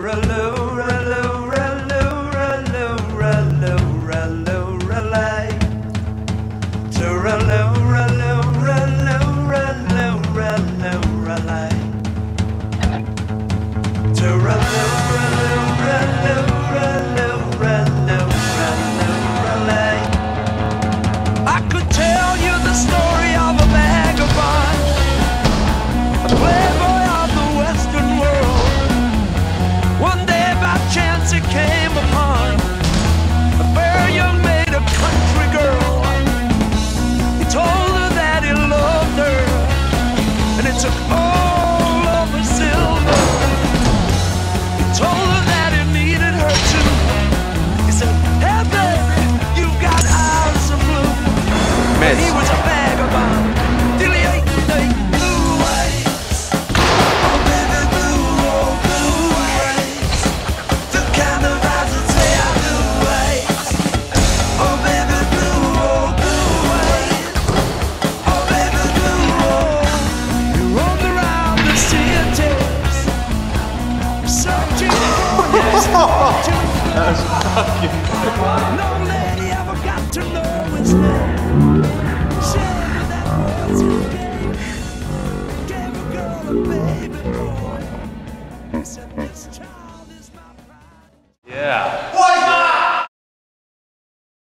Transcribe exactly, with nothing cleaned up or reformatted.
I could tell you the story of a vagabond, a playboy of the Western world. One day by chance he came upon a fair young maid, a country girl. He told her that he loved her, and it took all of her silver. He told her that he needed her too. He said, hey baby, you've got eyes of blue. And he was a vagabond till he ate the blue eyes. Oh baby blue, oh blue eyes, the kind of eyes that say I do eyes. Oh baby blue, oh blue eyes, oh baby blue, oh. He roamed around the cities, searching for his fortune. That was fucking No,